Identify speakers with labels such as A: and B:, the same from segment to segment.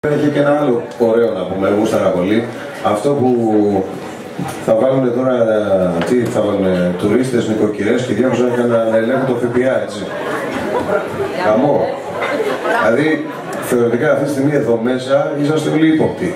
A: Έχει και ένα άλλο ωραίο να πούμε, γούσταρα πολύ. Αυτό που θα βάλουν τώρα, τι θα βάλουν, τουρίστες, νοικοκυρές και διάφορα να ελέγχουν το ΦΠΑ, έτσι. Χαμό. Δηλαδή, θεωρητικά αυτή τη στιγμή εδώ μέσα είσαστε όλοι ύποπτοι.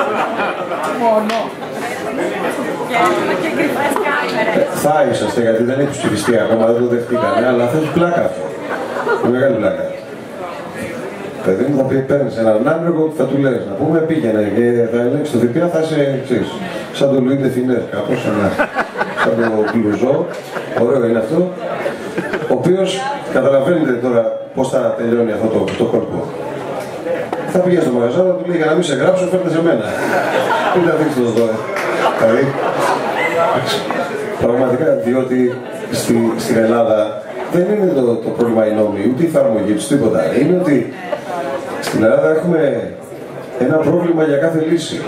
A: Θα είσαστε, γιατί δεν έχει ψηφιστεί ακόμα, δεν το δεχτήκανε, αλλά θα έχει πλάκα αυτό. Είναι μεγάλη πλάκα. Παιδί μου θα πει, παίρνεις έναν άνεργο που θα του λες, να πούμε πήγαινε και θα ελέγξει το ΦΠΑ, θα είσαι εξής. Σαν το Λουί ντε Φινέρ, κάπως, σαν το Κλουζό, ωραίο είναι αυτό. Ο οποίος, καταλαβαίνετε τώρα πώς θα τελειώνει αυτό το κόλπο. Θα πήγε στο μαγαζά, θα του λέει για να μην σε γράψω, φέρτε σε μένα. Μην τα δείξετε το δω. Δηλαδή, πραγματικά, διότι στην Ελλάδα δεν είναι το πρόβλημα οι νόμοι, ούτε η εφαρμογή του, τίποτα. Είναι ότι στην Ελλάδα έχουμε ένα πρόβλημα για κάθε λύση.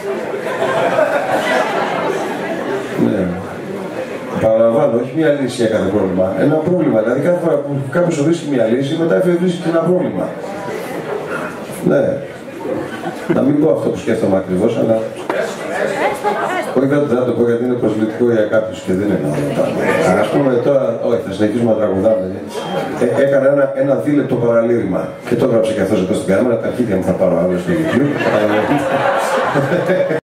A: Ναι. Παραλαμβάνω, όχι μια λύση για κάθε πρόβλημα. Ένα πρόβλημα. Δηλαδή κάθε φορά που κάποιος σου βρίσκει μια λύση, μετά εφευρίσκει και ένα πρόβλημα. Ναι. Να μην πω αυτό που σκέφτομαι ακριβώς, αλλά... Όχι, δεν θα το πω γιατί είναι προσβλητικό για κάποιους και δεν εννοώ. Ας πούμε τώρα, όχι, θα συνεχίσουμε να τραγουδάμε. Έκανα ένα δίλεπτο παραλήρημα και το έγραψε και αυτός εδώ στην κάμερα. Τα αρχίδια μου θα πάρω άλλο στο YouTube.